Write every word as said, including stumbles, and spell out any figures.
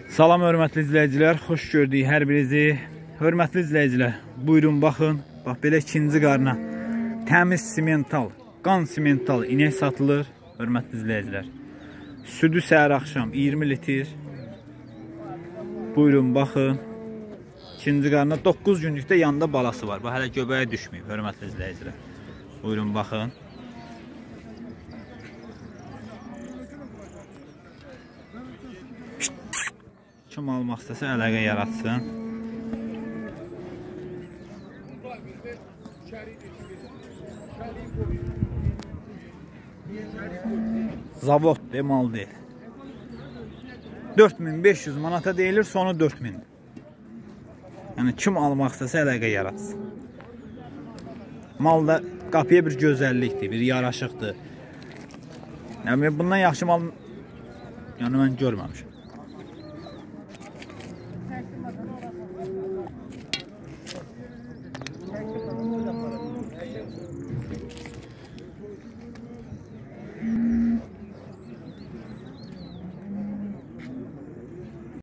Salam hörmətli izləyicilər, xoş gördük hər birinizi. Hörmətli izləyicilər, buyurun baxın. Bax belə ikinci qarına təmiz simental, qan simental inək satılır. Hörmətli izləyicilər. Südü səhər axşam iyirmi litr. Buyurun baxın. İkinci qarına doqquz günlükdə yanında balası var. Bax hələ göbəyə düşməyib hörmətli izləyicilər. Buyurun baxın. Kim almaq istəsə əlaqə yaratsın. Zavod demal deyil. dörd min beş yüz manata deyilir, sonu dörd min. Yəni kim almaq istəsə əlaqə yaratsın. Mal da qapıya bir gözəllikdir, bir yaraşıqdır. Yəni bundan yaxşı mal yəni mən görməmişəm.